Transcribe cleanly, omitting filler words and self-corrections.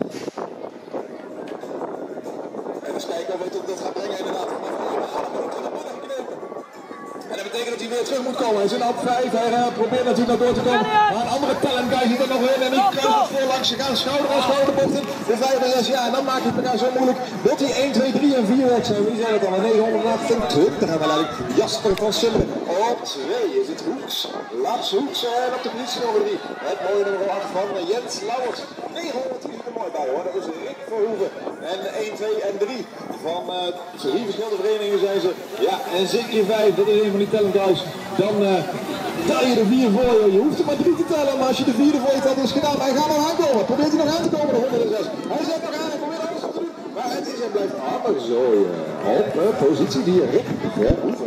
En eens kijken of hij dat gaat brengen inderdaad. En dat betekent dat hij weer terug moet komen. Hij zit op 5. Hij probeert natuurlijk nog door te komen. Maar een andere talent guy zit er nog in. En die kruist het voor langs. Ze gaan schouder aan schouder bochten. De 5 en 6. Ja, en dan maakt het elkaar zo moeilijk. Wilt hij 1, 2, 3 en 4 weg zijn? Wie zijn het dan? 928 gaan we eigenlijk. Jasper van Simmeren. Op 2 is het Hoeks. Lars Hoeks. En op de positie nummer 3. Het mooie nummer 8 van Jens Lauwers. 910 er mooi bij hoor. Dat is Rick Verhoeven. En 1, 2 en 3 van 3 verschillende verenigingen zijn ze. Ja, en zeker 5. Dat is een van die talent guys. Dan tel je de 4 voor je. Je hoeft er maar 3 te tellen. Maar als je de 4e voor je telt, is het gedaan. Hij gaat nog aankomen. Probeert hij nog aan te komen, de 106. Hij zet nog aan. Hij probeert alles te doen. Maar het is en blijft armer zo. Op positie die Rick Verhoeven.